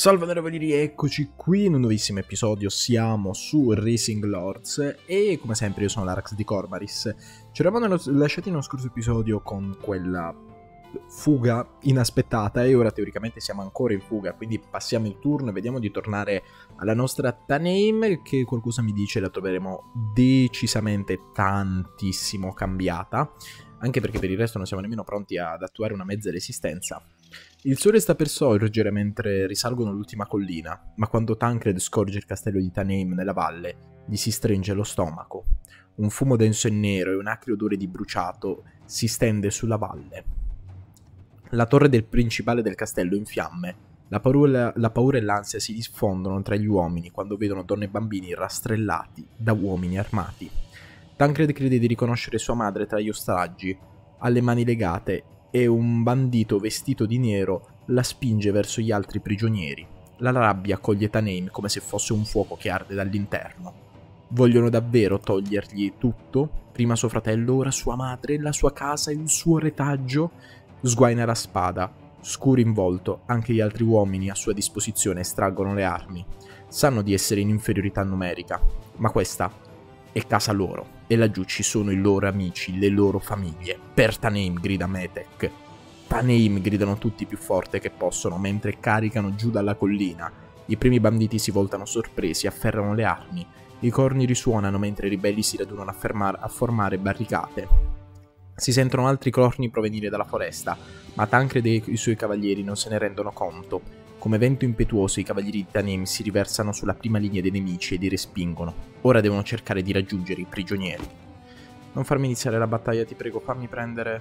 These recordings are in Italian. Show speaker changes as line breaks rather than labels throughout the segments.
Salve onorevoli, eccoci qui in un nuovissimo episodio, siamo su Racing Lords e come sempre io sono l'Arax di Cormaris. Ci eravamo lasciati nello scorso episodio con quella fuga inaspettata e ora teoricamente siamo ancora in fuga, quindi passiamo il turno e vediamo di tornare alla nostra Taneim, che qualcosa mi dice la troveremo decisamente tantissimo cambiata, anche perché per il resto non siamo nemmeno pronti ad attuare una mezza resistenza. Il sole sta per sorgere mentre risalgono l'ultima collina, ma quando Tancred scorge il castello di Taneim nella valle, gli si stringe lo stomaco. Un fumo denso e nero e un acre odore di bruciato si stende sulla valle. La torre del principale del castello è in fiamme. La paura e l'ansia si diffondono tra gli uomini quando vedono donne e bambini rastrellati da uomini armati. Tancred crede di riconoscere sua madre tra gli ostaggi, ha le mani legate e un bandito vestito di nero la spinge verso gli altri prigionieri. La rabbia coglie Taneim come se fosse un fuoco che arde dall'interno. Vogliono davvero togliergli tutto? Prima suo fratello, ora sua madre, la sua casa, il suo retaggio? Sguaina la spada, scuro in volto, anche gli altri uomini a sua disposizione estraggono le armi. Sanno di essere in inferiorità numerica, ma questa è casa loro, e laggiù ci sono i loro amici, le loro famiglie. Per Taneim, grida Metek. Taneim, gridano tutti più forte che possono, mentre caricano giù dalla collina. I primi banditi si voltano sorpresi, afferrano le armi. I corni risuonano mentre i ribelli si radunano a formare barricate. Si sentono altri corni provenire dalla foresta, ma Tancred e i suoi cavalieri non se ne rendono conto. Come vento impetuoso i cavalieri di Taneim si riversano sulla prima linea dei nemici e li respingono. Ora devono cercare di raggiungere i prigionieri. Non farmi iniziare la battaglia, ti prego, fammi prendere...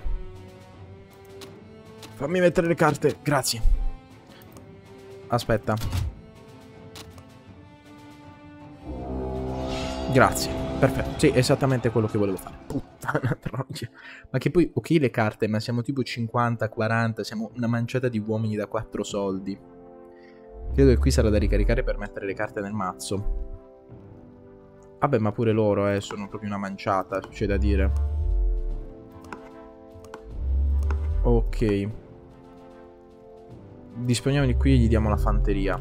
Fammi mettere le carte, grazie. Aspetta. Grazie, perfetto. Sì, esattamente quello che volevo fare. Puttana troia. Ma che poi, ok le carte, ma siamo tipo 50, 40, siamo una manciata di uomini da 4 soldi. Credo che qui sarà da ricaricare per mettere le carte nel mazzo. Vabbè, ma pure loro, sono proprio una manciata, c'è da dire. Ok. Disponiamo di qui e gli diamo la fanteria.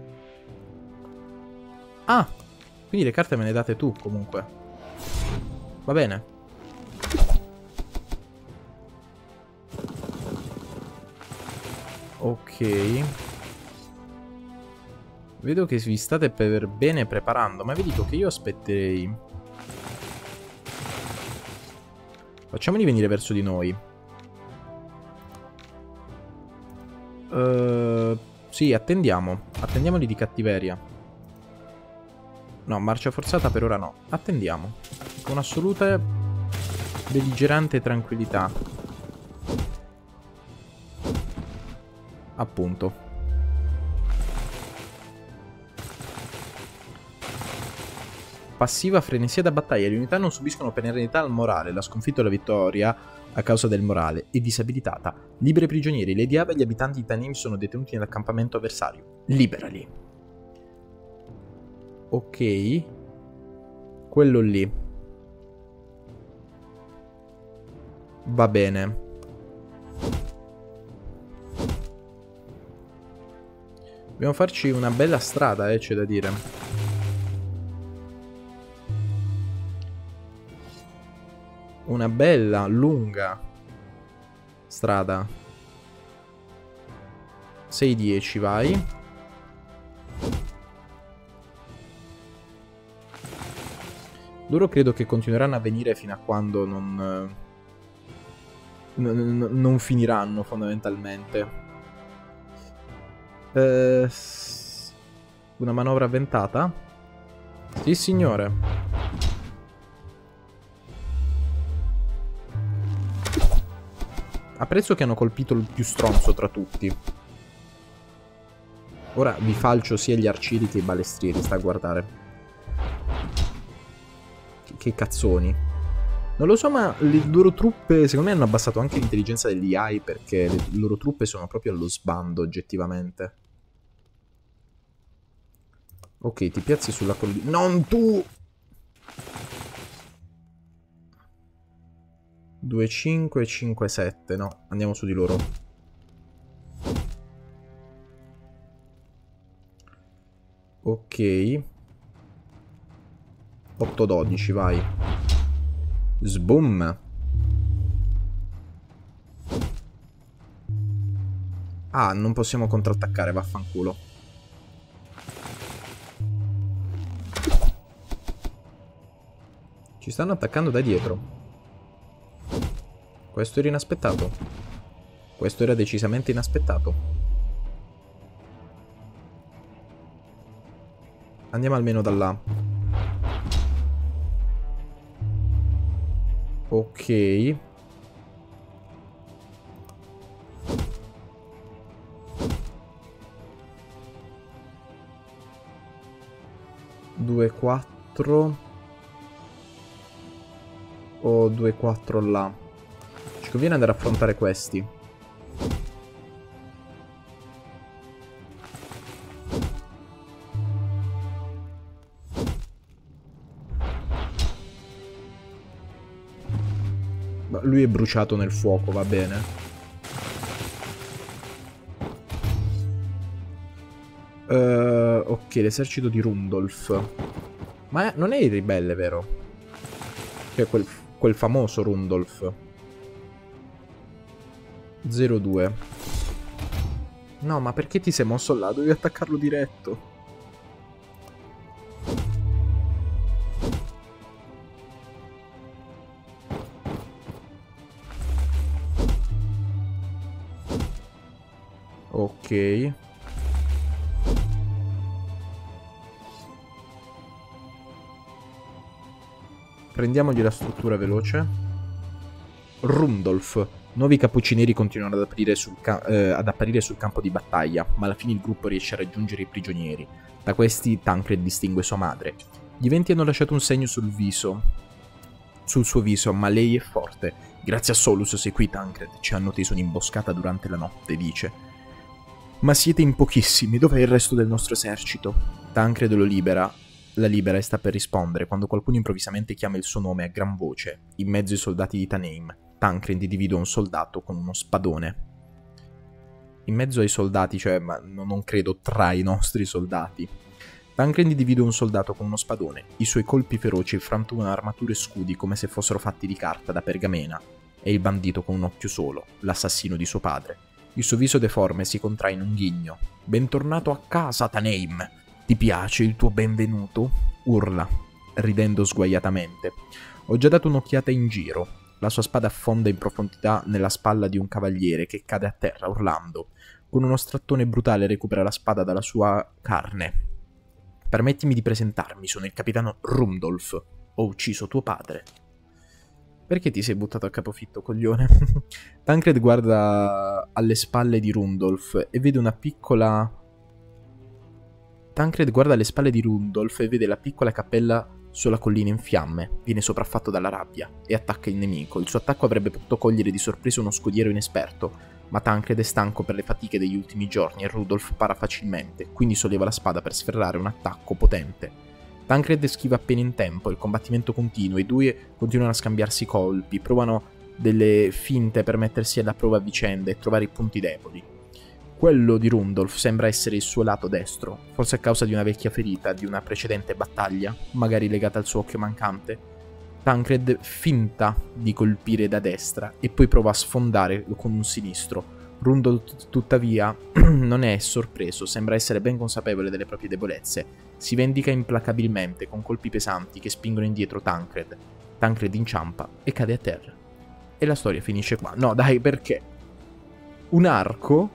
Ah! Quindi le carte me le date tu, comunque. Va bene. Ok. Vedo che vi state bene preparando, ma vi dico che io aspetterei. Facciamoli venire verso di noi. Sì, attendiamo. Attendiamoli di cattiveria. No, marcia forzata per ora no. Attendiamo. Con assoluta belligerante tranquillità. Appunto. Passiva frenesia da battaglia. Le unità non subiscono penalità al morale. La sconfitta o la vittoria a causa del morale è disabilitata. Libera i prigionieri. Le Diave e gli abitanti di Taneim sono detenuti nell'accampamento avversario. Liberali. Ok. Quello lì. Va bene. Dobbiamo farci una bella strada, c'è da dire. Una bella, lunga strada. 6-10, vai. Loro credo che continueranno a venire fino a quando non finiranno, fondamentalmente. Una manovra avventata? Sì, signore. Apprezzo che hanno colpito il più stronzo tra tutti. Ora vi falcio sia gli arcieri che i balestrieri, sta a guardare. Che cazzoni. Non lo so, ma le loro truppe, secondo me, hanno abbassato anche l'intelligenza degli AI, perché le loro truppe sono proprio allo sbando, oggettivamente. Ok, ti piazzi sulla collina. Non tu! 2-5 e 5-7, no, andiamo su di loro. Ok. 8-12, vai. Sboom. Ah, non possiamo contrattaccare, vaffanculo. Ci stanno attaccando da dietro. Questo era inaspettato. Questo era decisamente inaspettato. Andiamo almeno da là. Ok. Due, 4. O 2-4 là. Ci conviene andare a affrontare questi. Ma lui è bruciato nel fuoco, va bene. Ok, l'esercito di Rundolf. Ma non è il ribelle, vero? Cioè quel famoso Rundolf. 0-2. No, ma perché ti sei mosso là? Dovevi attaccarlo diretto. Ok. Prendiamogli la struttura veloce. Rundolf. Nuovi cappucci continuano ad apparire sul campo di battaglia, ma alla fine il gruppo riesce a raggiungere i prigionieri. Da questi Tancred distingue sua madre. Gli eventi hanno lasciato un segno sul suo viso, ma lei è forte. Grazie a Solus sei qui, Tancred. Ci hanno teso un'imboscata durante la notte, dice. Ma siete in pochissimi, dov'è il resto del nostro esercito? Tancred la libera e sta per rispondere quando qualcuno improvvisamente chiama il suo nome a gran voce, in mezzo ai soldati di Taneim. Tancred individua un soldato con uno spadone. In mezzo ai soldati, cioè, ma non credo tra i nostri soldati. Tancred individua un soldato con uno spadone. I suoi colpi feroci frantumano armature e scudi come se fossero fatti di carta da pergamena. È il bandito con un occhio solo, l'assassino di suo padre. Il suo viso deforme si contrae in un ghigno. Bentornato a casa, Taneim! Ti piace il tuo benvenuto? Urla, ridendo sguaiatamente. Ho già dato un'occhiata in giro. La sua spada affonda in profondità nella spalla di un cavaliere che cade a terra urlando. Con uno strattone brutale recupera la spada dalla sua carne. Permettimi di presentarmi, sono il capitano Rundolf. Ho ucciso tuo padre. Perché ti sei buttato a capofitto, coglione? Tancred guarda alle spalle di Rundolf e vede una piccola... Tancred guarda alle spalle di Rundolf e vede la piccola cappella sulla collina in fiamme. Viene sopraffatto dalla rabbia e attacca il nemico. Il suo attacco avrebbe potuto cogliere di sorpresa uno scudiero inesperto, ma Tancred è stanco per le fatiche degli ultimi giorni e Rudolf para facilmente, quindi solleva la spada per sferrare un attacco potente. Tancred schiva appena in tempo, il combattimento continua, i due continuano a scambiarsi colpi, provano delle finte per mettersi alla prova a vicenda e trovare i punti deboli. Quello di Rundolf sembra essere il suo lato destro, forse a causa di una vecchia ferita di una precedente battaglia, magari legata al suo occhio mancante. Tancred finta di colpire da destra e poi prova a sfondare con un sinistro. Rundolf tuttavia non è sorpreso, sembra essere ben consapevole delle proprie debolezze. Si vendica implacabilmente con colpi pesanti che spingono indietro Tancred. Tancred inciampa e cade a terra. E la storia finisce qua. No dai, perché? Un arco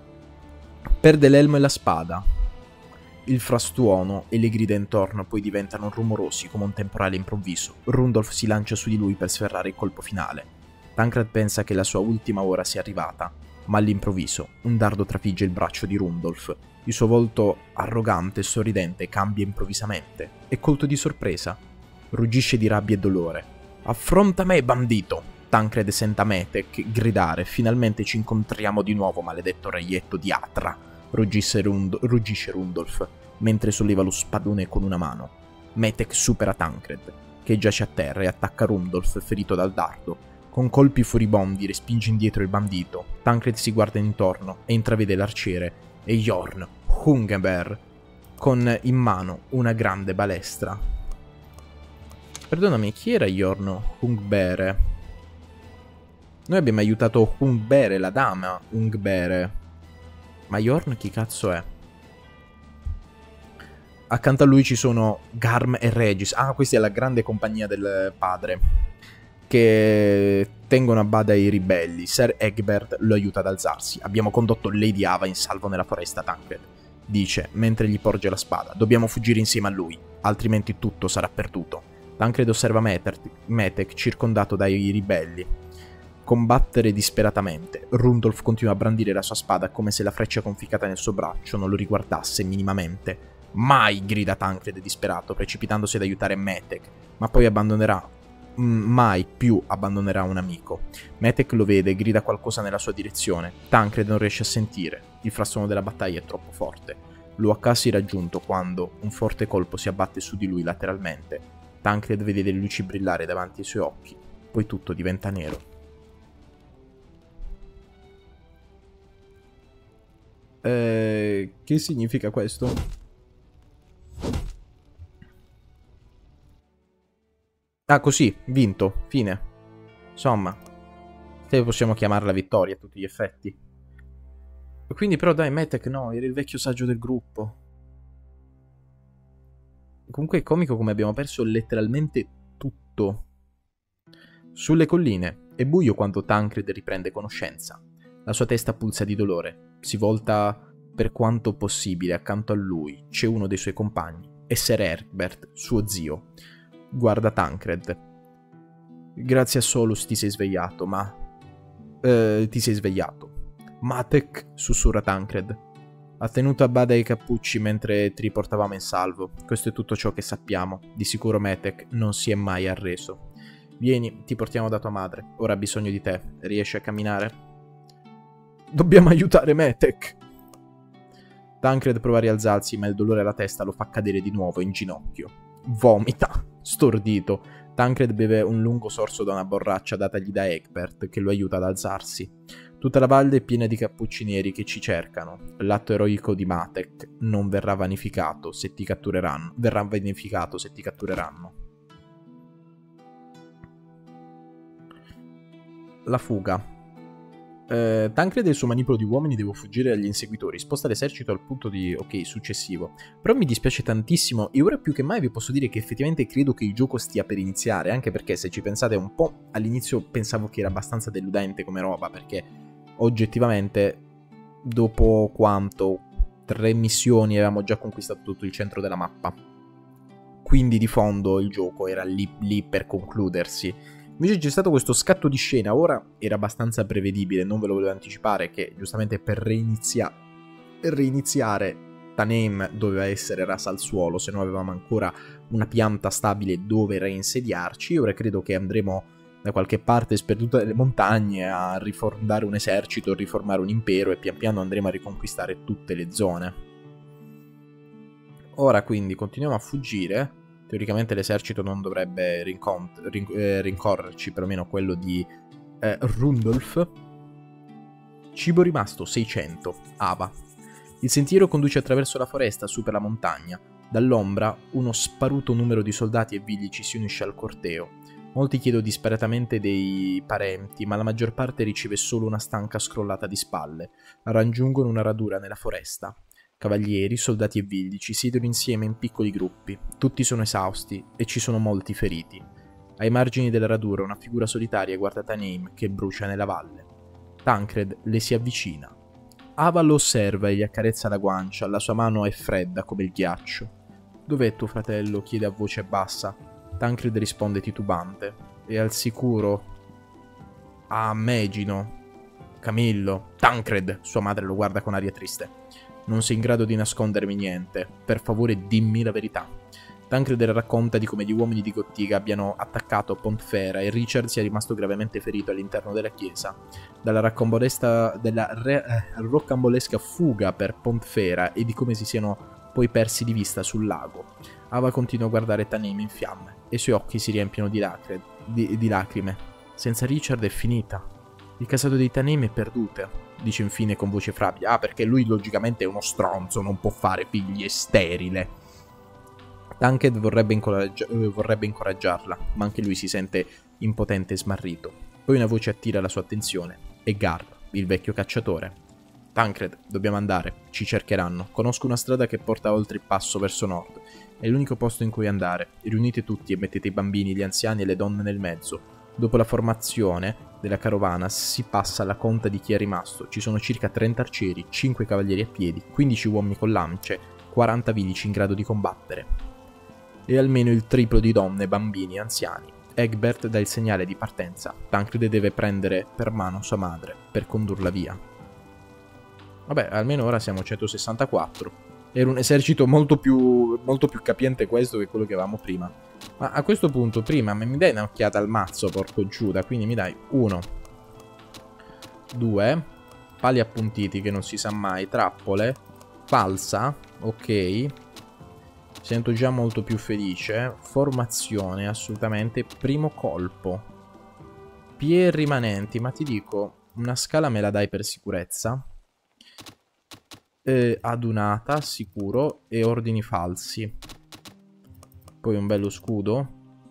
perde l'elmo e la spada. Il frastuono e le grida intorno poi diventano rumorosi come un temporale improvviso. Rundolf si lancia su di lui per sferrare il colpo finale. Tancred pensa che la sua ultima ora sia arrivata, ma all'improvviso un dardo trafigge il braccio di Rundolf. Il suo volto arrogante e sorridente cambia improvvisamente. È colto di sorpresa. Ruggisce di rabbia e dolore. «Affronta me, bandito!» Tancred senta Metek gridare. «Finalmente ci incontriamo di nuovo, maledetto reietto di Atra!» ruggisce Rundolf, mentre solleva lo spadone con una mano. Metek supera Tancred, che giace a terra, e attacca Rundolf, ferito dal dardo. Con colpi furibondi respinge indietro il bandito. Tancred si guarda intorno e intravede l'arciere e Jorn Hungeber con in mano una grande balestra. Perdonami, chi era Jorn Hungbere? Noi abbiamo aiutato Hungbere, la dama Hungbere. Ma Jorn chi cazzo è? Accanto a lui ci sono Garm e Regis. Ah, questa è la grande compagnia del padre, che tengono a bada i ribelli. Ser Egbert lo aiuta ad alzarsi. Abbiamo condotto Lady Ava in salvo nella foresta, Tancred dice, mentre gli porge la spada. Dobbiamo fuggire insieme a lui, altrimenti tutto sarà perduto. Tancred osserva Metek circondato dai ribelli combattere disperatamente. Rundolf continua a brandire la sua spada come se la freccia conficcata nel suo braccio non lo riguardasse minimamente. Mai, grida Tancred disperato, precipitandosi ad aiutare Metek, ma poi abbandonerà. Mai più abbandonerà un amico. Metek lo vede e grida qualcosa nella sua direzione. Tancred non riesce a sentire. Il frastuono della battaglia è troppo forte. Lo ha quasi raggiunto quando un forte colpo si abbatte su di lui lateralmente. Tancred vede delle luci brillare davanti ai suoi occhi. Poi tutto diventa nero. Che significa questo? Ah, così, vinto, fine. Insomma, se possiamo chiamarla vittoria a tutti gli effetti. Quindi però dai, Metek no, era il vecchio saggio del gruppo. Comunque è comico come abbiamo perso letteralmente tutto. Sulle colline è buio quando Tancred riprende conoscenza. La sua testa pulsa di dolore. Si volta per quanto possibile accanto a lui. C'è uno dei suoi compagni. È Ser Egbert, suo zio. Guarda Tancred. Grazie a Solus ti sei svegliato, ma... ti sei svegliato. Matek, sussurra Tancred. Ha tenuto a bada i cappucci mentre ti riportavamo in salvo. Questo è tutto ciò che sappiamo. Di sicuro Metek non si è mai arreso. Vieni, ti portiamo da tua madre. Ora ha bisogno di te. Riesci a camminare? Dobbiamo aiutare Metek! Tancred prova a rialzarsi, ma il dolore alla testa lo fa cadere di nuovo in ginocchio. Vomita, stordito. Tancred beve un lungo sorso da una borraccia datagli da Egbert, che lo aiuta ad alzarsi. Tutta la valle è piena di cappucci neri che ci cercano. L'atto eroico di Matek non verrà vanificato se ti cattureranno. Verrà vanificato se ti cattureranno. La fuga. Tancred e il suo manipolo di uomini devo fuggire dagli inseguitori. Sposta l'esercito al punto di... ok, successivo. Però mi dispiace tantissimo e ora più che mai vi posso dire che effettivamente credo che il gioco stia per iniziare. Anche perché se ci pensate un po', all'inizio pensavo che era abbastanza deludente come roba, perché oggettivamente dopo quanto? 3 missioni avevamo già conquistato tutto il centro della mappa. Quindi di fondo il gioco era lì per concludersi. Invece c'è stato questo scatto di scena, ora era abbastanza prevedibile, non ve lo volevo anticipare, che giustamente per reiniziare Tanem doveva essere rasa al suolo, se no avevamo ancora una pianta stabile dove reinsediarci. Ora credo che andremo da qualche parte sperduta nelle montagne a rifondare un esercito, riformare un impero e pian piano andremo a riconquistare tutte le zone. Ora quindi continuiamo a fuggire. Teoricamente l'esercito non dovrebbe rincorrerci, perlomeno quello di Rundolf. Cibo rimasto 600, Ava. Il sentiero conduce attraverso la foresta su per la montagna. Dall'ombra uno sparuto numero di soldati e villici si unisce al corteo. Molti chiedono disperatamente dei parenti, ma la maggior parte riceve solo una stanca scrollata di spalle. Raggiungono una radura nella foresta. Cavalieri, soldati e villici siedono insieme in piccoli gruppi. Tutti sono esausti e ci sono molti feriti. Ai margini della radura una figura solitaria guarda Tanem che brucia nella valle. Tancred le si avvicina. Ava lo osserva e gli accarezza la guancia, la sua mano è fredda come il ghiaccio. Dov'è tuo fratello? Chiede a voce bassa. Tancred risponde titubante. È al sicuro? Ah, Megino. Camillo. Tancred! Sua madre lo guarda con aria triste. Non sei in grado di nascondermi niente. Per favore dimmi la verità. Tancred racconta di come gli uomini di Gottiga abbiano attaccato Pontfera e Richard sia rimasto gravemente ferito all'interno della chiesa. Dalla rocambolesca fuga per Pontfera e di come si siano poi persi di vista sul lago. Ava continua a guardare Tanem in fiamme e i suoi occhi si riempiono di lacrime. Senza Richard è finita. Il casato di Tanem è perduto. dice infine con voce frabile. Ah, perché lui logicamente è uno stronzo, non può fare figli, è sterile. Tankred vorrebbe incoraggiarla, ma anche lui si sente impotente e smarrito. Poi una voce attira la sua attenzione. È Garp, il vecchio cacciatore. Tankred, dobbiamo andare, ci cercheranno. Conosco una strada che porta oltre il passo verso nord. È l'unico posto in cui andare. Riunite tutti e mettete i bambini, gli anziani e le donne nel mezzo. Dopo la formazione della carovana si passa alla conta di chi è rimasto. Ci sono circa 30 arcieri, 5 cavalieri a piedi, 15 uomini con lance, 40 vilici in grado di combattere. E almeno il triplo di donne, bambini e anziani. Egbert dà il segnale di partenza. Tancred deve prendere per mano sua madre per condurla via. Vabbè, almeno ora siamo 164. Era un esercito molto più capiente questo che quello che avevamo prima. Ma a questo punto, prima mi dai un'occhiata al mazzo, porco Giuda. Quindi mi dai 1, 2, pali appuntiti che non si sa mai, trappole, falsa, ok. Sento già molto più felice. Formazione, assolutamente. Primo colpo. Pie rimanenti, ma ti dico, una scala me la dai per sicurezza. Adunata, sicuro. E ordini falsi. Poi un bello scudo.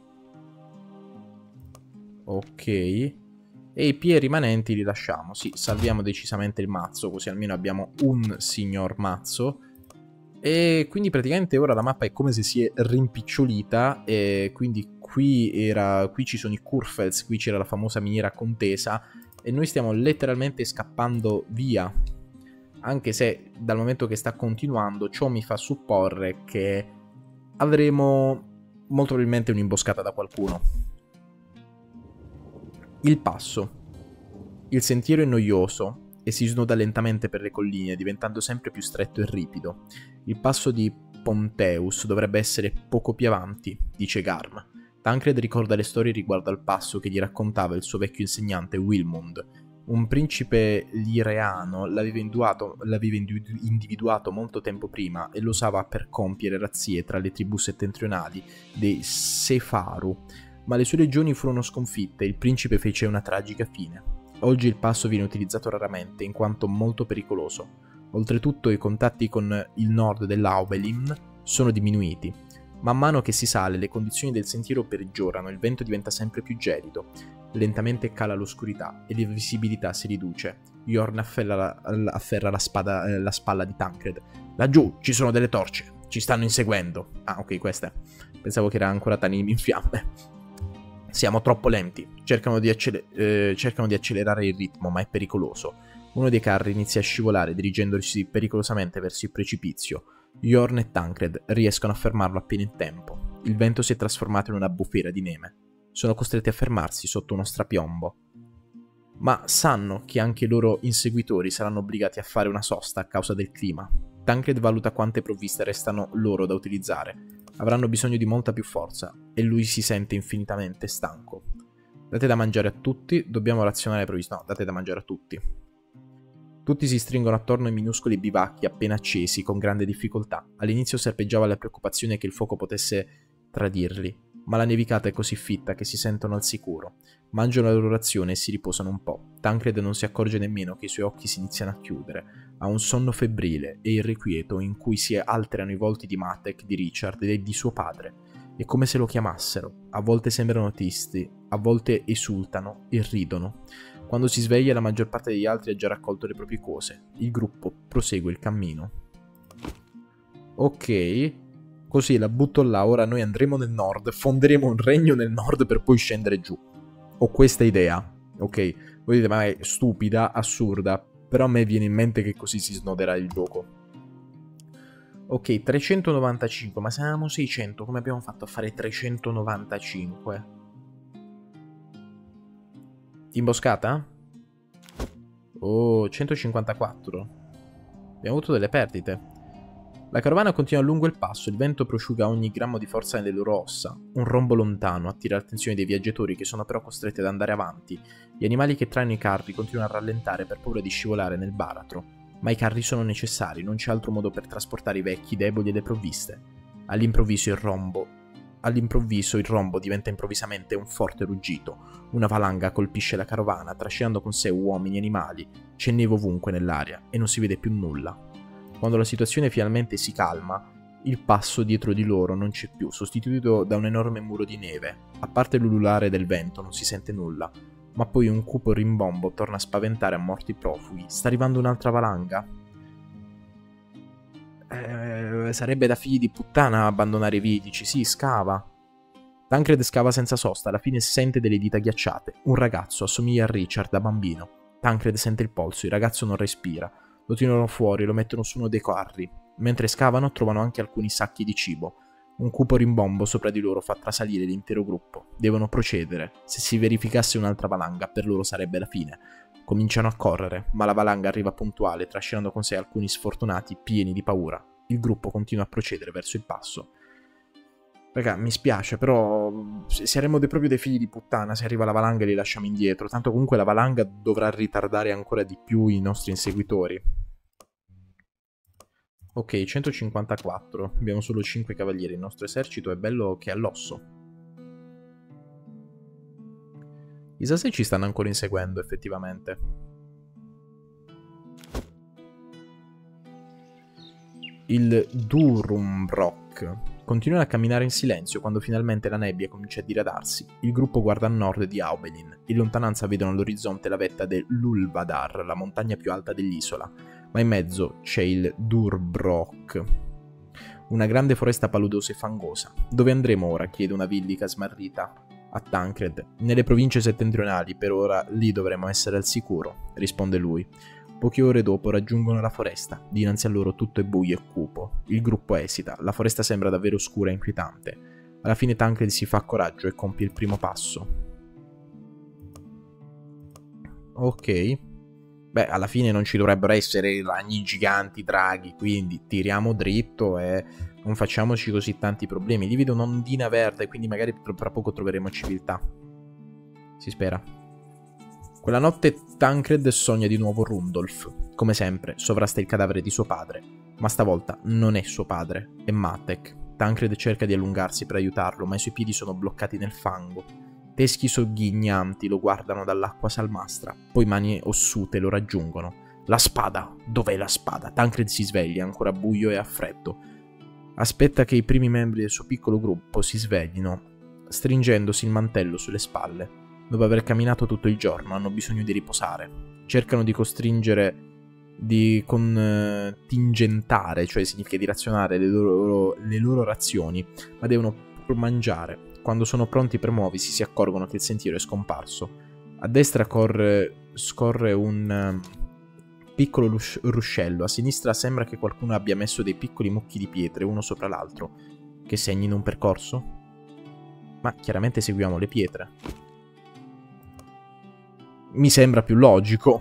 Ok. E i pie rimanenti li lasciamo. Sì, salviamo decisamente il mazzo, così almeno abbiamo un signor mazzo. E quindi praticamente ora la mappa è come se si è rimpicciolita. E quindi qui ci sono i Kurfels, qui c'era la famosa miniera contesa. E noi stiamo letteralmente scappando via. Anche se dal momento che sta continuando, ciò mi fa supporre che avremo molto probabilmente un'imboscata da qualcuno. Il passo. Il sentiero è noioso e si snoda lentamente per le colline, diventando sempre più stretto e ripido. Il passo di Ponteus dovrebbe essere poco più avanti, dice Garm. Tancred ricorda le storie riguardo al passo che gli raccontava il suo vecchio insegnante Wilmund. Un principe lireano l'aveva individuato molto tempo prima e lo usava per compiere razzie tra le tribù settentrionali dei Sefaru, ma le sue legioni furono sconfitte e il principe fece una tragica fine. Oggi il passo viene utilizzato raramente in quanto molto pericoloso. Oltretutto i contatti con il nord dell'Aubelin sono diminuiti. Man mano che si sale le condizioni del sentiero peggiorano, il vento diventa sempre più gelido. Lentamente cala l'oscurità e la visibilità si riduce. Jorn afferra la spalla di Tancred. Laggiù ci sono delle torce, ci stanno inseguendo. Ah, ok, queste. Pensavo che era ancora Tanim in fiamme. Siamo troppo lenti. Cercano di accelerare il ritmo, ma è pericoloso. Uno dei carri inizia a scivolare, dirigendosi pericolosamente verso il precipizio. Jorn e Tancred riescono a fermarlo appena in tempo. Il vento si è trasformato in una bufera di neve. Sono costretti a fermarsi sotto uno strapiombo. Ma sanno che anche i loro inseguitori saranno obbligati a fare una sosta a causa del clima. Tancred valuta quante provviste restano loro da utilizzare. Avranno bisogno di molta più forza e lui si sente infinitamente stanco. Date da mangiare a tutti, dobbiamo razionare le provviste. No, date da mangiare a tutti. Tutti si stringono attorno ai minuscoli bivacchi appena accesi con grande difficoltà. All'inizio serpeggiava la preoccupazione che il fuoco potesse tradirli. Ma la nevicata è così fitta che si sentono al sicuro. Mangiano la loro razione e si riposano un po'. Tancred non si accorge nemmeno che i suoi occhi si iniziano a chiudere. Ha un sonno febbrile e irrequieto in cui si alterano i volti di Matek, di Richard e di suo padre. È come se lo chiamassero. A volte sembrano tristi, a volte esultano e ridono. Quando si sveglia la maggior parte degli altri ha già raccolto le proprie cose. Il gruppo prosegue il cammino. Ok. Così la butto là, ora noi andremo nel nord, fonderemo un regno nel nord per poi scendere giù. Ho questa idea, ok? Voi dite, ma è stupida, assurda, però a me viene in mente che così si snoderà il gioco. Ok, 395, ma se avevamo 600, come abbiamo fatto a fare 395? Imboscata? Oh, 154. Abbiamo avuto delle perdite. La carovana continua lungo il passo, il vento prosciuga ogni grammo di forza nelle loro ossa. Un rombo lontano attira l'attenzione dei viaggiatori che sono però costretti ad andare avanti. Gli animali che traino i carri continuano a rallentare per paura di scivolare nel baratro. Ma i carri sono necessari, non c'è altro modo per trasportare i vecchi, deboli e le provviste. All'improvviso il rombo All'improvviso il rombo diventa improvvisamente un forte ruggito. Una valanga colpisce la carovana, trascinando con sé uomini e animali. C'è neve ovunque nell'aria e non si vede più nulla. Quando la situazione finalmente si calma, il passo dietro di loro non c'è più, sostituito da un enorme muro di neve. A parte l'ululare del vento non si sente nulla, ma poi un cupo rimbombo torna a spaventare a morti profughi. Sta arrivando un'altra valanga? Sarebbe da figli di puttana abbandonare i vitici, sì, scava. Tancred scava senza sosta, alla fine sente delle dita ghiacciate. Un ragazzo, assomiglia a Richard da bambino. Tancred sente il polso, il ragazzo non respira. Lo tirano fuori e lo mettono su uno dei carri. Mentre scavano trovano anche alcuni sacchi di cibo. Un cupo rimbombo sopra di loro fa trasalire l'intero gruppo. Devono procedere. Se si verificasse un'altra valanga, per loro sarebbe la fine. Cominciano a correre, ma la valanga arriva puntuale, trascinando con sé alcuni sfortunati pieni di paura. Il gruppo continua a procedere verso il passo. Raga, mi spiace, però saremmo proprio dei figli di puttana se arriva la valanga e li lasciamo indietro. Tanto comunque la valanga dovrà ritardare ancora di più i nostri inseguitori. Ok, 154. Abbiamo solo 5 cavalieri. Il nostro esercito è bello che è all'osso. I Sasei ci stanno ancora inseguendo, effettivamente. Il Durumbrok continua a camminare in silenzio quando finalmente la nebbia comincia a diradarsi. Il gruppo guarda a nord di Aubelin. In lontananza vedono all'orizzonte la vetta dell'Ulvadar, la montagna più alta dell'isola, ma in mezzo c'è il Durbrok, una grande foresta paludosa e fangosa. Dove andremo ora? Chiede una villica smarrita a Tancred. Nelle province settentrionali, per ora lì dovremo essere al sicuro, risponde lui. Poche ore dopo raggiungono la foresta. Dinanzi a loro tutto è buio e cupo. Il gruppo esita. La foresta sembra davvero scura e inquietante. Alla fine Tancred si fa coraggio e compie il primo passo. Ok. Beh, alla fine non ci dovrebbero essere ragni giganti, draghi, quindi tiriamo dritto e non facciamoci così tanti problemi. Lì vedo un'ondina verde, quindi magari tra poco troveremo civiltà. Si spera. Quella notte Tancred sogna di nuovo Rundolf. Come sempre, sovrasta il cadavere di suo padre. Ma stavolta non è suo padre, è Matek. Tancred cerca di allungarsi per aiutarlo, ma i suoi piedi sono bloccati nel fango. Teschi sogghignanti lo guardano dall'acqua salmastra, poi mani ossute lo raggiungono. La spada! Dov'è la spada? Tancred si sveglia, ancora buio e a freddo. Aspetta che i primi membri del suo piccolo gruppo si sveglino, stringendosi il mantello sulle spalle. Dopo aver camminato tutto il giorno, hanno bisogno di riposare. Cercano di contingentare, cioè significa di razionare le loro razioni, ma devono pur mangiare. Quando sono pronti per muoversi si accorgono che il sentiero è scomparso. A destra scorre un piccolo ruscello, a sinistra sembra che qualcuno abbia messo dei piccoli mucchi di pietre uno sopra l'altro, che segnino un percorso? Ma chiaramente seguiamo le pietre. Mi sembra più logico.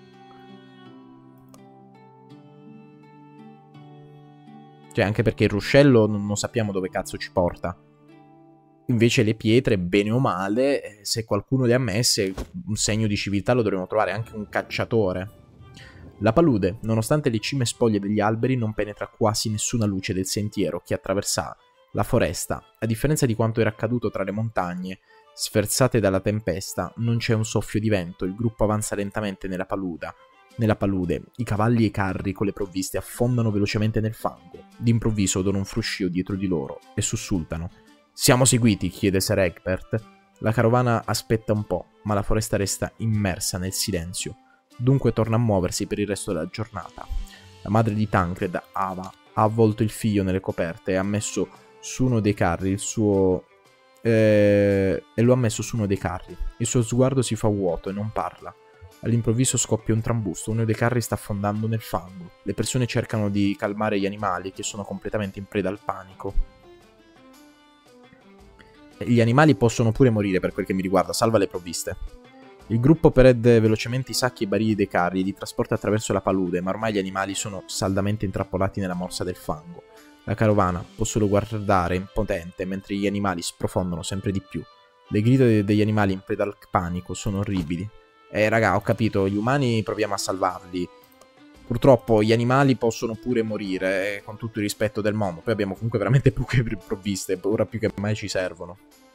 Cioè, anche perché il ruscello non sappiamo dove cazzo ci porta. Invece le pietre, bene o male, se qualcuno le ha messe, un segno di civiltà lo dovremmo trovare, anche un cacciatore. La palude, nonostante le cime spoglie degli alberi, non penetra quasi nessuna luce del sentiero che attraversa la foresta. A differenza di quanto era accaduto tra le montagne, sferzate dalla tempesta, non c'è un soffio di vento, il gruppo avanza lentamente nella palude. I cavalli e i carri con le provviste affondano velocemente nel fango. D'improvviso odono un fruscio dietro di loro e sussultano. «Siamo seguiti?» chiede Sir Egbert. La carovana aspetta un po', ma la foresta resta immersa nel silenzio. Dunque torna a muoversi per il resto della giornata. La madre di Tancred, Ava, ha avvolto il figlio nelle coperte e ha messo su uno dei carri il suo... e lo ha messo su uno dei carri. Il suo sguardo si fa vuoto e non parla. All'improvviso scoppia un trambusto, uno dei carri sta affondando nel fango. Le persone cercano di calmare gli animali che sono completamente in preda al panico. Gli animali possono pure morire per quel che mi riguarda, salva le provviste. Il gruppo prende velocemente i sacchi e i barili dei carri e li trasporta attraverso la palude, ma ormai gli animali sono saldamente intrappolati nella morsa del fango. La carovana può solo guardare impotente mentre gli animali sprofondano sempre di più. Le grida degli animali in preda al panico sono orribili. Raga, ho capito, gli umani proviamo a salvarli. Purtroppo gli animali possono pure morire, con tutto il rispetto del mondo. Poi abbiamo comunque veramente poche provviste, ora più che mai ci servono.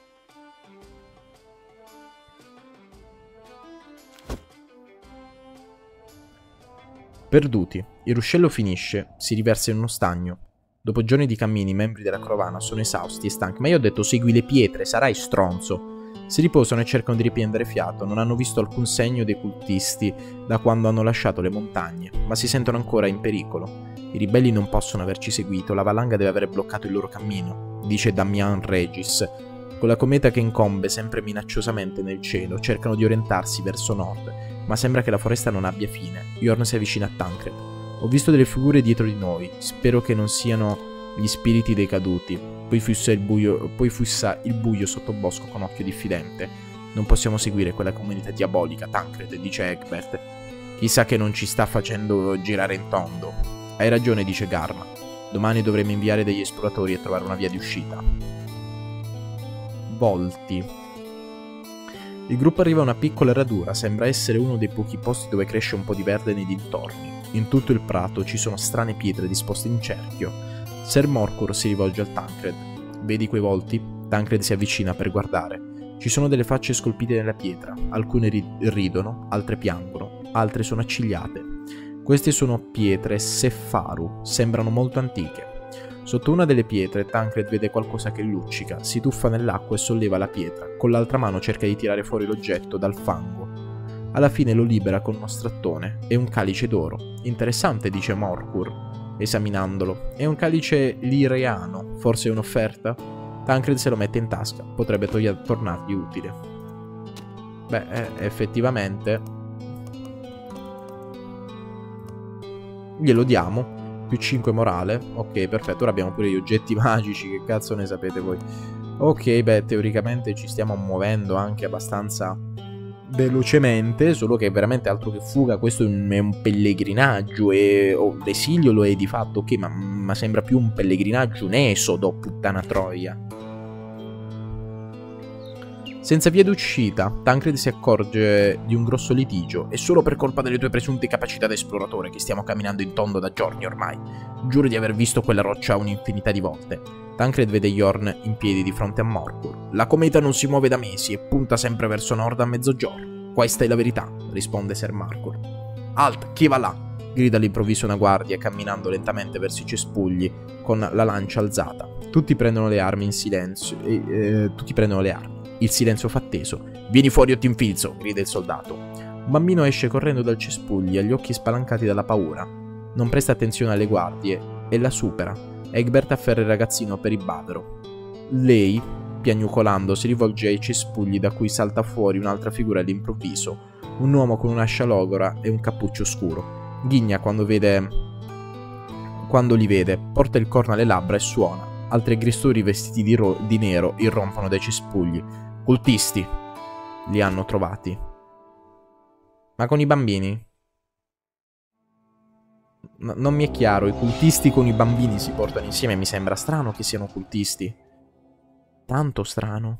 Perduti. Il ruscello finisce, si riversa in uno stagno. Dopo giorni di cammini, i membri della carovana sono esausti e stanchi. Ma io ho detto segui le pietre, sarai stronzo. Si riposano e cercano di riprendere fiato. Non hanno visto alcun segno dei cultisti da quando hanno lasciato le montagne, ma si sentono ancora in pericolo. I ribelli non possono averci seguito, la valanga deve aver bloccato il loro cammino, dice Damian Regis. Con la cometa che incombe sempre minacciosamente nel cielo, cercano di orientarsi verso nord, ma sembra che la foresta non abbia fine. Jorn si avvicina a Tancred. Ho visto delle figure dietro di noi, spero che non siano gli spiriti dei caduti. Poi fissa il buio sottobosco con occhio diffidente. Non possiamo seguire quella comunità diabolica, Tancred, dice Egbert. Chissà che non ci sta facendo girare in tondo. Hai ragione, dice Garma. Domani dovremo inviare degli esploratori e trovare una via di uscita. Volti. Il gruppo arriva a una piccola radura, sembra essere uno dei pochi posti dove cresce un po' di verde nei dintorni. In tutto il prato ci sono strane pietre disposte in cerchio. Ser Morkur si rivolge al Tancred. Vedi quei volti? Tancred si avvicina per guardare. Ci sono delle facce scolpite nella pietra, alcune ridono, altre piangono, altre sono accigliate. Queste sono pietre Seffaru, sembrano molto antiche. Sotto una delle pietre Tancred vede qualcosa che luccica, si tuffa nell'acqua e solleva la pietra, con l'altra mano cerca di tirare fuori l'oggetto dal fango. Alla fine lo libera con uno strattone, è un calice d'oro. Interessante, dice Morkur, esaminandolo. È un calice lireano, forse è un'offerta? Tancred se lo mette in tasca, potrebbe tornargli utile. Beh, effettivamente glielo diamo. Più 5 morale. Ok, perfetto, ora abbiamo pure gli oggetti magici, che cazzo ne sapete voi? Ok, beh, teoricamente ci stiamo muovendo anche abbastanza velocemente, solo che è veramente altro che fuga. Questo è un pellegrinaggio e l'esilio lo è di fatto, ok, ma sembra più un pellegrinaggio, un esodo, puttana troia. Senza via d'uscita, Tancred si accorge di un grosso litigio. È solo per colpa delle tue presunte capacità da esploratore che stiamo camminando in tondo da giorni ormai. Giuro di aver visto quella roccia un'infinità di volte. Tancred vede Jorn in piedi di fronte a Morkur. La cometa non si muove da mesi e punta sempre verso nord a mezzogiorno. Questa è la verità, risponde Ser Morkur. Alt, chi va là? Grida all'improvviso una guardia camminando lentamente verso i cespugli con la lancia alzata. Tutti prendono le armi in silenzio. Il silenzio fa teso. Vieni fuori o ti infilzo, grida il soldato. Un bambino esce correndo dal cespuglio, ha gli occhi spalancati dalla paura. Non presta attenzione alle guardie e la supera. Egbert afferra il ragazzino per il bavero. Lei, piagnucolando, si rivolge ai cespugli da cui salta fuori un'altra figura all'improvviso. Un uomo con un'ascia logora e un cappuccio scuro. Ghigna quando li vede, porta il corno alle labbra e suona. Altri aggressori vestiti di nero irrompono dai cespugli. Cultisti. Li hanno trovati. Ma con i bambini? Non mi è chiaro, i cultisti con i bambini si portano insieme, mi sembra strano che siano cultisti. Tanto strano.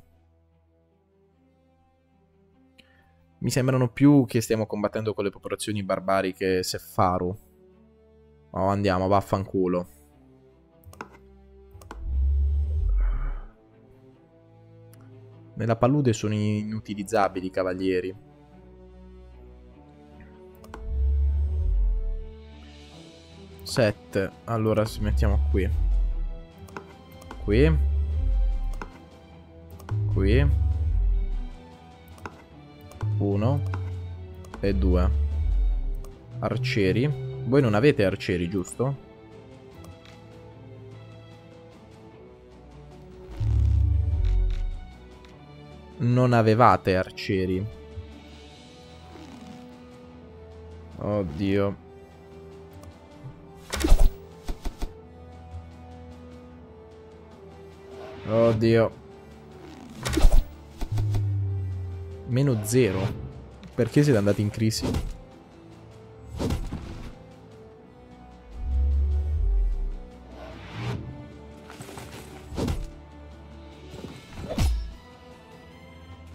Mi sembrano più che stiamo combattendo con le popolazioni barbariche Seffaru. Oh, andiamo, vaffanculo. Nella palude sono inutilizzabili i cavalieri. Sette. Allora ci mettiamo qui. Qui. Qui. 1 e 2. Arcieri. Voi non avete arcieri, giusto? Non avevate arcieri. Oddio. Oddio. -0. Perché siete andati in crisi?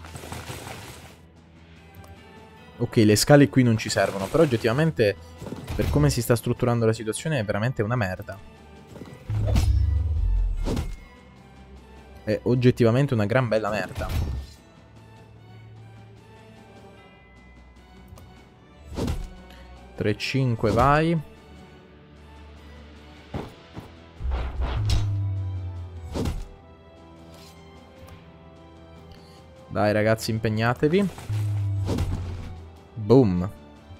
Ok, le scale qui non ci servono, però oggettivamente Per come si sta strutturando la situazione è veramente una merda. È oggettivamente una gran bella merda. Tre, 5, vai. Dai ragazzi, impegnatevi. Boom.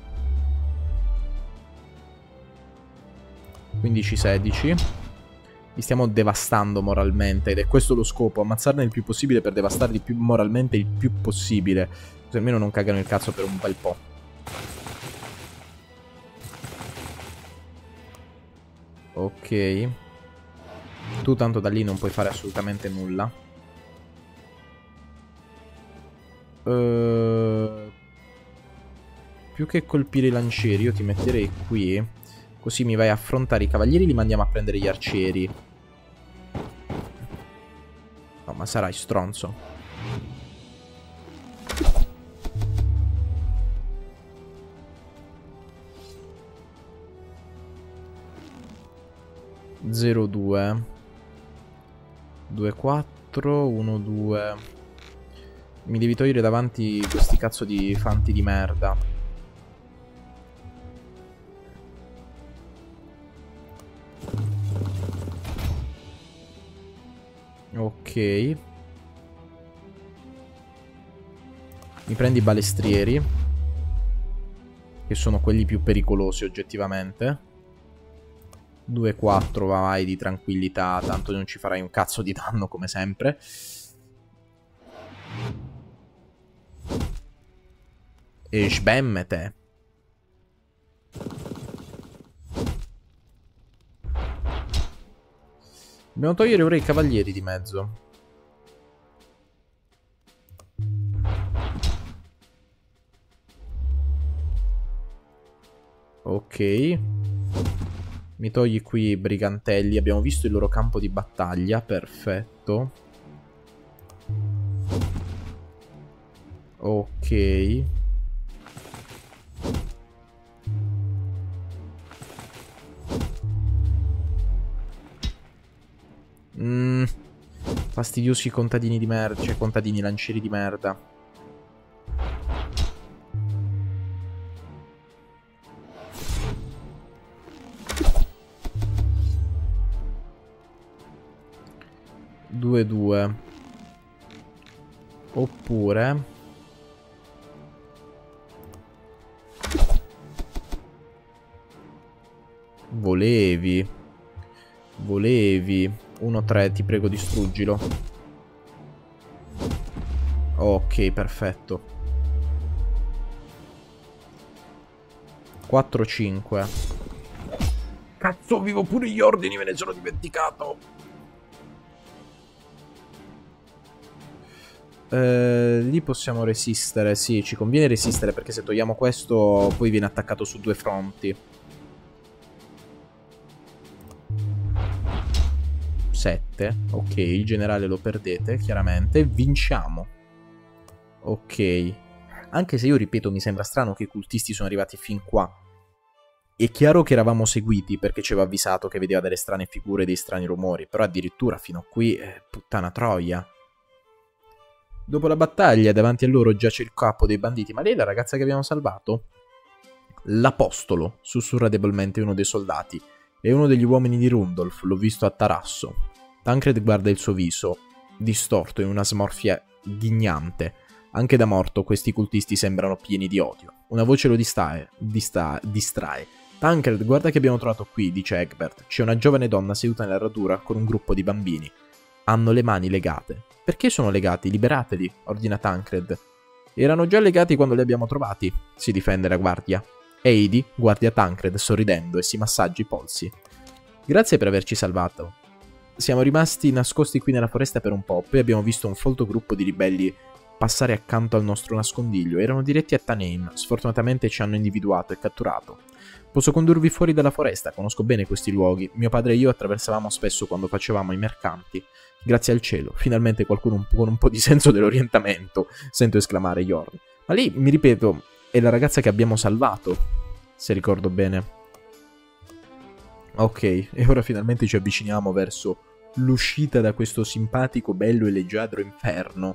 15-16. Li stiamo devastando moralmente. Ed è questo lo scopo. Ammazzarne il più possibile per devastarli moralmente il più possibile. Così almeno non cagano il cazzo per un bel po'. Ok. Tu tanto da lì non puoi fare assolutamente nulla. Più che colpire i lancieri io ti metterei qui. Così mi vai a affrontare i cavalieri, li mandiamo a prendere gli arcieri. No, ma sarai stronzo. Zero 2 2 4 1 2. Mi devi togliere davanti questi cazzo di fanti di merda. Ok. Mi prendi i balestrieri, che sono quelli più pericolosi oggettivamente. 2-4, vai di tranquillità, tanto non ci farai un cazzo di danno come sempre. E sbemmete. Dobbiamo togliere ora i cavalieri di mezzo. Ok. Mi togli qui i brigantelli. Abbiamo visto il loro campo di battaglia. Perfetto. Ok. Fastidiosi contadini di merda. Cioè contadini lancieri di merda. Due, 2. Oppure volevi 1-3, ti prego distruggilo. Ok, perfetto. 4-5. Cazzo, vivo pure gli ordini, me ne sono dimenticato. Lì possiamo resistere. Sì, ci conviene resistere, perché se togliamo questo poi viene attaccato su 2 fronti. 7. Ok, il generale lo perdete, chiaramente. Vinciamo. Ok. Anche se io ripeto, mi sembra strano che i cultisti sono arrivati fin qua. È chiaro che eravamo seguiti, perché ci aveva avvisato che vedeva delle strane figure e dei strani rumori. Però addirittura fino a qui, puttana troia. Dopo la battaglia, davanti a loro giace il capo dei banditi. Ma lei è la ragazza che abbiamo salvato? L'apostolo, sussurra debolmente uno dei soldati. È uno degli uomini di Rundolf, l'ho visto a Tarasso. Tancred guarda il suo viso, distorto in una smorfia ghignante. Anche da morto questi cultisti sembrano pieni di odio. Una voce lo distrae. Tancred, guarda che abbiamo trovato qui, dice Egbert. C'è una giovane donna seduta nella radura con un gruppo di bambini. Hanno le mani legate. Perché sono legati? Liberateli, ordina Tancred. Erano già legati quando li abbiamo trovati, si difende la guardia. Heidi guarda Tancred sorridendo e si massaggia i polsi. Grazie per averci salvato. Siamo rimasti nascosti qui nella foresta per un po', poi abbiamo visto un folto gruppo di ribelli passare accanto al nostro nascondiglio. Erano diretti a Taneim, sfortunatamente ci hanno individuato e catturato. Posso condurvi fuori dalla foresta, conosco bene questi luoghi. Mio padre e io attraversavamo spesso quando facevamo i mercanti. Grazie al cielo, finalmente qualcuno con un po' di senso dell'orientamento, sento esclamare Jorn. Ma lì, mi ripeto, è la ragazza che abbiamo salvato, se ricordo bene. Ok, e ora finalmente ci avviciniamo verso l'uscita da questo simpatico, bello e leggiadro inferno.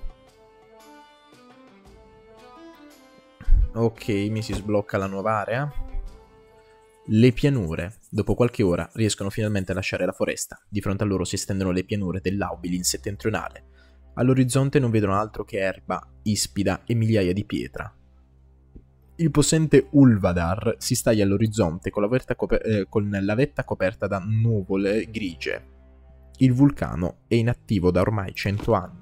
Ok, mi si sblocca la nuova area. Le pianure. Dopo qualche ora riescono finalmente a lasciare la foresta. Di fronte a loro si estendono le pianure dell'Aubilin settentrionale. All'orizzonte non vedono altro che erba, ispida e migliaia di pietra. Il possente Ulvadar si staglia all'orizzonte con la vetta coperta da nuvole grigie. Il vulcano è inattivo da ormai 100 anni.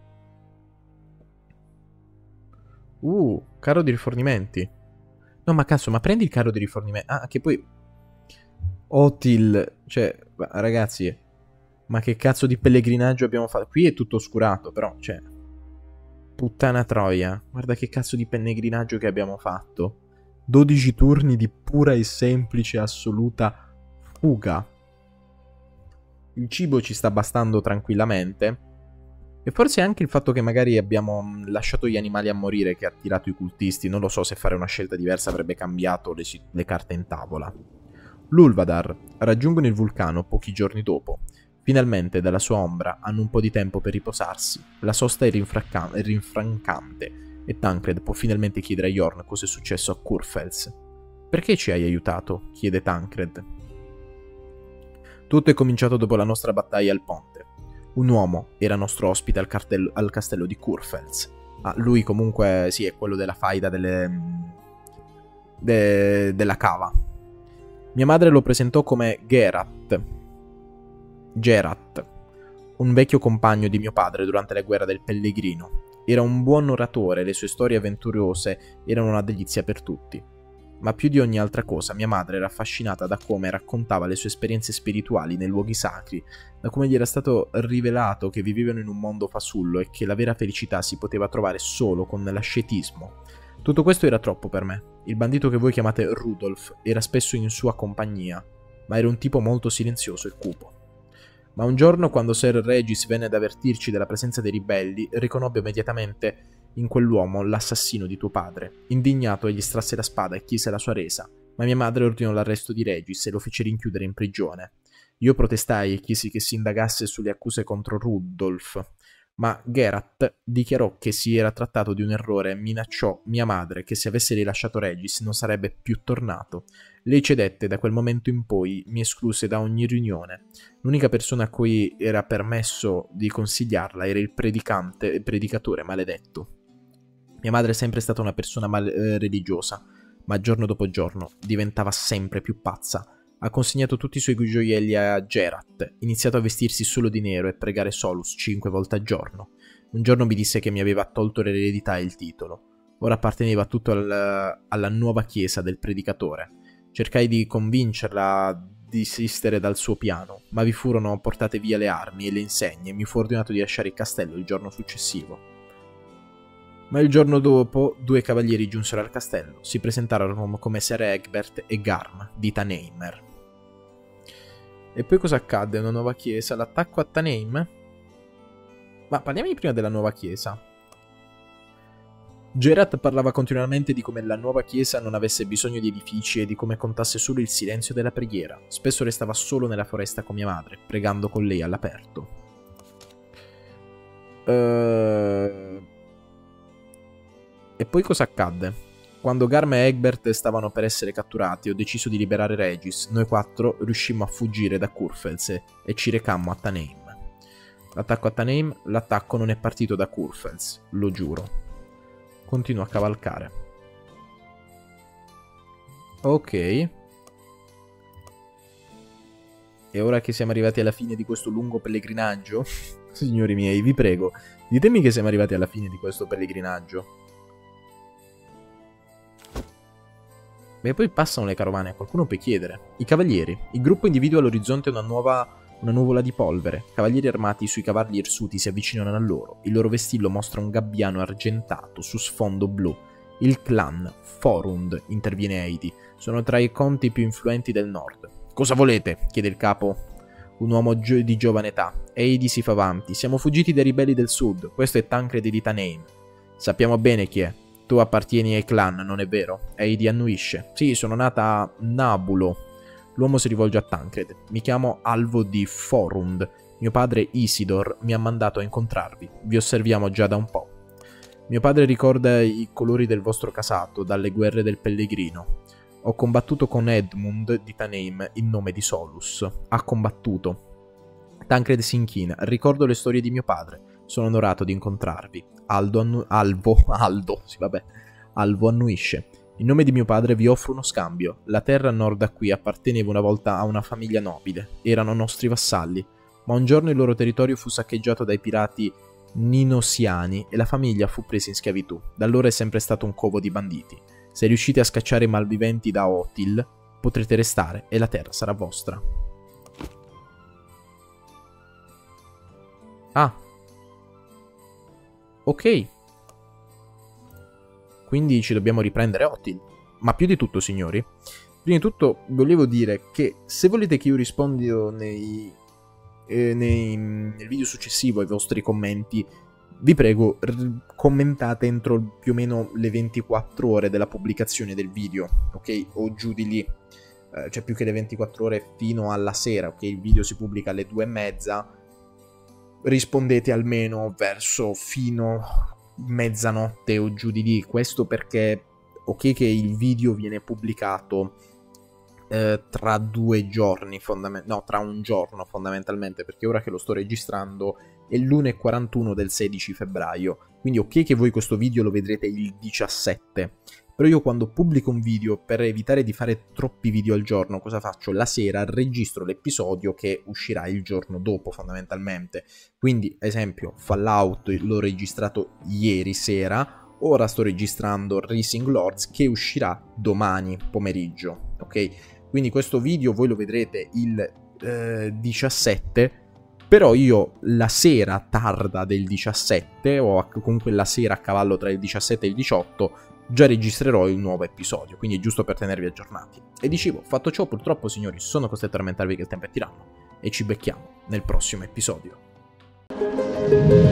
Carro di rifornimenti. No, ma cazzo, ma prendi il carro di rifornimenti. Ah, che poi... Otil. Cioè, ragazzi, ma che cazzo di pellegrinaggio abbiamo fatto? Qui è tutto oscurato, però, cioè... Puttana troia. Guarda che cazzo di pellegrinaggio che abbiamo fatto. 12 turni di pura e semplice assoluta fuga. Il cibo ci sta bastando tranquillamente. E forse anche il fatto che magari abbiamo lasciato gli animali a morire che ha attirato i cultisti. Non lo so se fare una scelta diversa avrebbe cambiato le carte in tavola. L'Ulvadar raggiungono il vulcano pochi giorni dopo. Finalmente dalla sua ombra hanno un po' di tempo per riposarsi. La sosta è rinfrancante e Tancred può finalmente chiedere a Jorn cosa è successo a Kurfels. Perché ci hai aiutato? Chiede Tancred. Tutto è cominciato dopo la nostra battaglia al ponte. Un uomo era nostro ospite al castello di Kurfels. Ah, lui comunque sì, è quello della faida della cava. Mia madre lo presentò come Gerat, un vecchio compagno di mio padre durante la guerra del Pellegrino. Era un buon oratore e le sue storie avventurose erano una delizia per tutti. Ma più di ogni altra cosa mia madre era affascinata da come raccontava le sue esperienze spirituali nei luoghi sacri, da come gli era stato rivelato che vivevano in un mondo fasullo e che la vera felicità si poteva trovare solo con l'ascetismo. Tutto questo era troppo per me. Il bandito che voi chiamate Rudolf era spesso in sua compagnia, ma era un tipo molto silenzioso e cupo. Ma un giorno, quando Ser Regis venne ad avvertirci della presenza dei ribelli, riconobbe immediatamente in quell'uomo l'assassino di tuo padre. Indignato, egli strasse la spada e chiese la sua resa, ma mia madre ordinò l'arresto di Regis e lo fece rinchiudere in prigione. Io protestai e chiesi che si indagasse sulle accuse contro Rudolf, ma Gerat dichiarò che si era trattato di un errore e minacciò mia madre che se avesse rilasciato Regis non sarebbe più tornato. Lei cedette e da quel momento in poi mi escluse da ogni riunione. L'unica persona a cui era permesso di consigliarla era il predicatore maledetto. Mia madre è sempre stata una persona religiosa, ma giorno dopo giorno diventava sempre più pazza. Ha consegnato tutti i suoi gioielli a Gerat, iniziato a vestirsi solo di nero e pregare Solus 5 volte al giorno. Un giorno mi disse che mi aveva tolto l'eredità e il titolo. Ora apparteneva tutto alla nuova chiesa del predicatore. Cercai di convincerla a desistere dal suo piano, ma vi furono portate via le armi e le insegne e mi fu ordinato di lasciare il castello il giorno successivo. Ma il giorno dopo 2 cavalieri giunsero al castello, si presentarono come Ser Egbert e Garm di Tanheimer. E poi cosa accadde? Una nuova chiesa, l'attacco a Tanheim? Ma parliamo prima della nuova chiesa. Gerat parlava continuamente di come la nuova chiesa non avesse bisogno di edifici e di come contasse solo il silenzio della preghiera. Spesso restava solo nella foresta con mia madre, pregando con lei all'aperto. E poi cosa accadde? Quando Garm e Egbert stavano per essere catturati, ho deciso di liberare Regis. Noi 4 riuscimmo a fuggire da Kurfels e ci recammo a Tanheim. L'attacco a Tanheim, l'attacco non è partito da Kurfels, lo giuro. Continuo a cavalcare. Ok. E ora che siamo arrivati alla fine di questo lungo pellegrinaggio, signori miei, vi prego, ditemi che siamo arrivati alla fine di questo pellegrinaggio. Beh, poi passano le carovane, qualcuno può chiedere. I cavalieri. Il gruppo individua all'orizzonte una nuvola di polvere. Cavalieri armati sui cavalli irsuti si avvicinano a loro. Il loro vestillo mostra un gabbiano argentato su sfondo blu. Il clan Forund, interviene Heidi. Sono tra i conti più influenti del nord. Cosa volete? Chiede il capo, un uomo di giovane età. Heidi si fa avanti. Siamo fuggiti dai ribelli del sud. Questo è Tancred di Tanheim. Sappiamo bene chi è. Tu appartieni ai clan, non è vero? Heidi annuisce. Sì, sono nata a Nabulo, L'uomo si rivolge a Tancred. Mi chiamo Alvo di Forund. Mio padre Isidor mi ha mandato a incontrarvi. Vi osserviamo già da un po'. Mio padre ricorda i colori del vostro casato dalle guerre del Pellegrino. Ho combattuto con Edmund di Taneim in nome di Solus. Ha combattuto. Tancred si inchina. Ricordo le storie di mio padre. Sono onorato di incontrarvi. Aldo annuisce. In nome di mio padre vi offro uno scambio. La terra a nord da qui apparteneva una volta a una famiglia nobile. Erano nostri vassalli. Ma un giorno il loro territorio fu saccheggiato dai pirati ninosiani e la famiglia fu presa in schiavitù. Da allora è sempre stato un covo di banditi. Se riuscite a scacciare i malviventi da Otil, potrete restare e la terra sarà vostra. Ah. Ok. Quindi ci dobbiamo riprendere Otil. Ma più di tutto, signori, prima di tutto volevo dire che se volete che io rispondo nel video successivo ai vostri commenti, vi prego, commentate entro più o meno le 24 ore della pubblicazione del video, ok? O giù di lì, cioè più che le 24 ore fino alla sera, ok? Il video si pubblica alle 2:30, rispondete almeno verso fino mezzanotte o giù di lì. Questo perché, ok, che il video viene pubblicato tra 2 giorni, tra un giorno fondamentalmente, perché ora che lo sto registrando è l'1:41 del 16 febbraio, quindi ok che voi questo video lo vedrete il 17, però io quando pubblico un video, per evitare di fare troppi video al giorno, cosa faccio? La sera registro l'episodio che uscirà il giorno dopo fondamentalmente, quindi esempio Fallout l'ho registrato ieri sera, ora sto registrando Rising Lords che uscirà domani pomeriggio, ok? Quindi questo video voi lo vedrete il 17, però io la sera tarda del 17, o comunque la sera a cavallo tra il 17 e il 18, già registrerò il nuovo episodio, quindi è giusto per tenervi aggiornati. E dicevo, fatto ciò, purtroppo signori, sono costretto a lamentarvi che il tempo è tiranno, e ci becchiamo nel prossimo episodio.